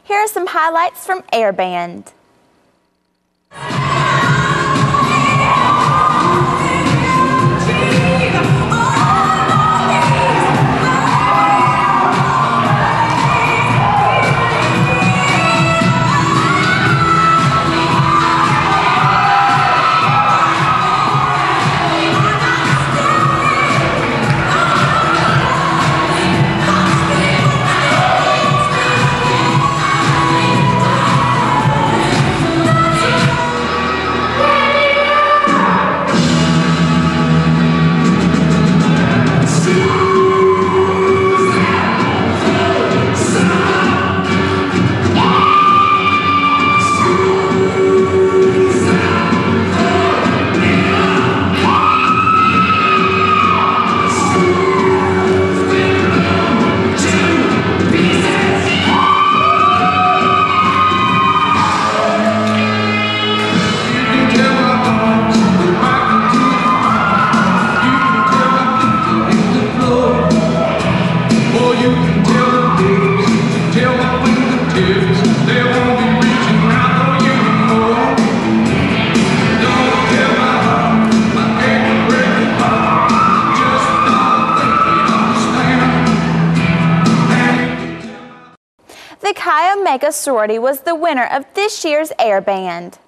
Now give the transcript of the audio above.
Here are some highlights from Air Band. The Chi Omega sorority was the winner of this year's Air Band.